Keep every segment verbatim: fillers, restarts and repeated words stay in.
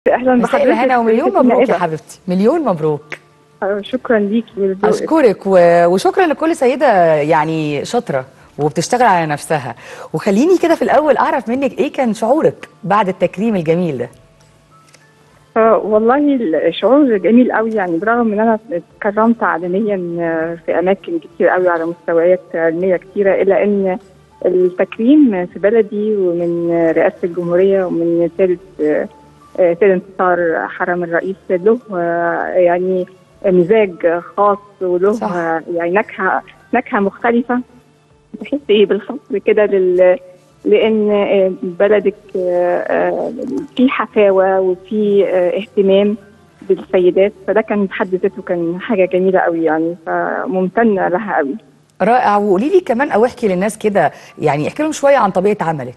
اهلا مساء بحضرتك. الهنا ومليون مبروك يا حبيبتي، مليون مبروك. شكرا ليكي ولذوقك. اشكرك و... وشكرا لكل سيده يعني شاطره وبتشتغل على نفسها. وخليني كده في الاول اعرف منك ايه كان شعورك بعد التكريم الجميل ده؟ آه والله الشعور جميل قوي، يعني برغم ان انا اتكرمت عالميا في اماكن كتير قوي على مستويات علميه كتيره، الا ان التكريم في بلدي ومن رئاسه الجمهوريه ومن سياده سيد انتصار حرم الرئيس له يعني مزاج خاص وله صح. يعني نكهه نكهه مختلفه. تحس ايه بالفخر كده لل لان بلدك في حفاوه وفي اهتمام بالسيدات، فده كان بحد ذاته كان حاجه جميله قوي يعني، فممتنه لها قوي. رائع. وقولي لي كمان او احكي للناس كده، يعني احكي لهم شويه عن طبيعه عملك.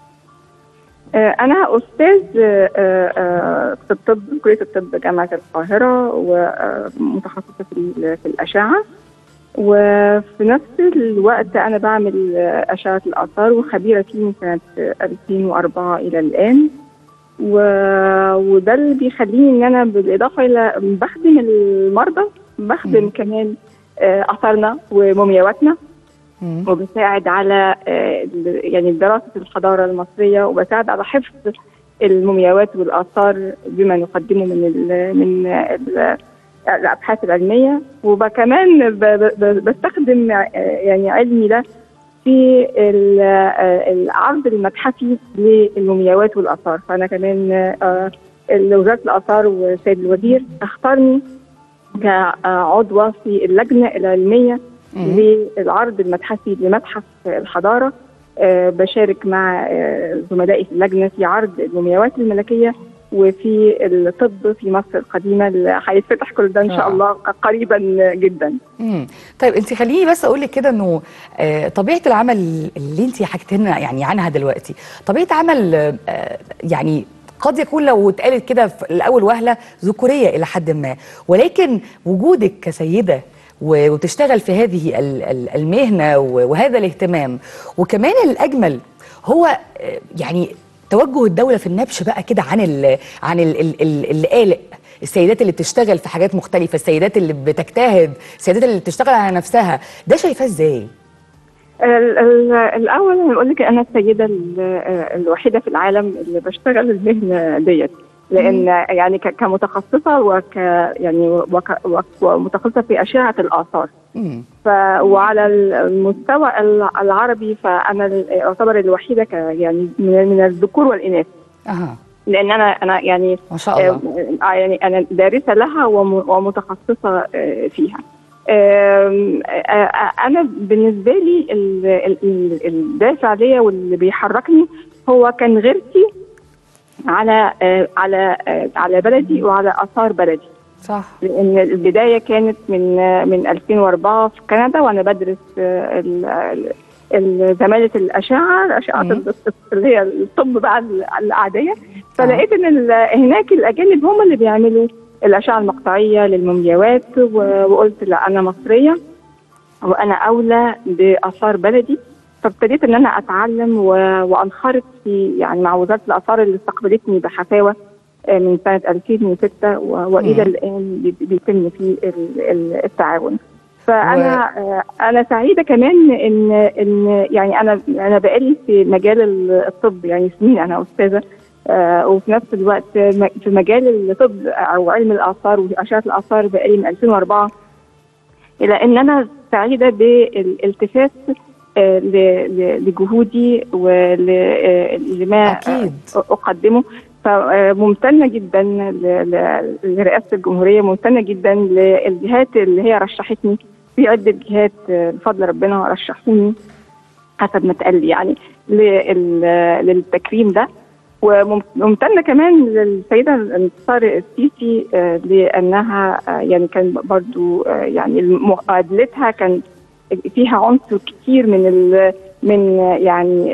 أنا أستاذ في الطب، كلية الطب جامعة القاهرة، ومتخصصة في في الأشعة، وفي نفس الوقت أنا بعمل أشعة الآثار وخبيرة فيه من سنة ألفين وأربعة إلى الآن. وده اللي بيخليني إن أنا بالإضافة إلى بخدم المرضى بخدم م. كمان آثارنا ومومياواتنا، وبساعد على يعني دراسة الحضارة المصرية، وبساعد على حفظ المومياوات والآثار بما نقدمه من ال من ال الأبحاث العلمية، وكمان بستخدم يعني علمي ده في العرض المتحفي للمومياوات والآثار. فأنا كمان وزارة الآثار والسيد الوزير اختارني كعضوة في اللجنة العلمية للعرض المتحفي لمتحف الحضارة. أه بشارك مع أه زملائي في اللجنة في عرض المومياوات الملكية وفي الطب في مصر القديمة اللي هيتفتح كل ده إن شاء الله قريبا جدا. امم طيب انت خليني بس أقول لك كده إنه أه طبيعة العمل اللي انت حكيت لنا يعني عنها دلوقتي، طبيعة عمل أه يعني قد يكون لو اتقالت كده في الأول وهلة ذكورية إلى حد ما، ولكن وجودك كسيدة وتشتغل في هذه المهنة وهذا الاهتمام، وكمان الأجمل هو يعني توجه الدولة في النبش بقى كده عن ال عن اللي قالق السيدات اللي بتشتغل في حاجات مختلفة، السيدات اللي بتجتهد، السيدات اللي بتشتغل على نفسها، ده شايفاه ازاي؟ الأول أنا بقول لك أنا السيدة الوحيدة في العالم اللي بشتغل المهنة ديت، لان يعني كمتخصصه وك يعني وك ومتخصصه في اشعه الاثار. ف وعلى المستوى العربي فانا اعتبر الوحيده ك يعني من الذكور والاناث. اها لان انا انا يعني ما شاء الله آه يعني انا دارسه لها ومتخصصه فيها. انا بالنسبه لي الدافع ليا واللي بيحركني هو كان غيرتي على على على بلدي وعلى آثار بلدي. صح. لأن البداية كانت من من ألفين وأربعة في كندا، وأنا بدرس زمالة الأشعة، الأشعة اللي هي الطب بقى العادية، فلقيت إن هناك الأجانب هم اللي بيعملوا الأشعة المقطعية للمومياوات، وقلت لا أنا مصرية وأنا أولى بآثار بلدي. فابتديت ان انا اتعلم وانخرط في يعني مع وزاره الاثار اللي استقبلتني بحفاوه من سنه ألفين وستة والى الان بيتم في التعاون. فانا و... انا سعيده كمان ان ان يعني انا انا بقالي في مجال الطب يعني سنين، انا استاذه وفي نفس الوقت في مجال الطب او علم الاثار واشعه الاثار بقالي من ألفين وأربعة، الى ان انا سعيده بالالتفات لجهودي ولما أقدمه. فممتنة جدا لرئاسة الجمهورية، ممتنة جدا للجهات اللي هي رشحتني، في عدة جهات بفضل ربنا رشحوني حسب ما اتقال يعني للتكريم ده. وممتنة كمان للسيدة انتصار السيسي لأنها يعني كان برضو يعني مقابلتها كان فيها عنصر كتير من ال من يعني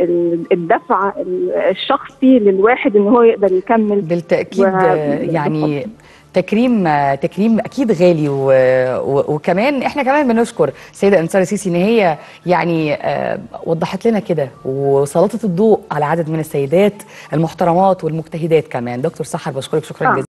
الدفع الشخصي للواحد ان هو يقدر يكمل. بالتاكيد يعني تكريم تكريم اكيد غالي و... و... وكمان احنا كمان بنشكر السيده انتصار السيسي ان هي يعني وضحت لنا كده وسلطت الضوء على عدد من السيدات المحترمات والمجتهدات كمان. دكتور سحر بشكرك شكرا جزيلا.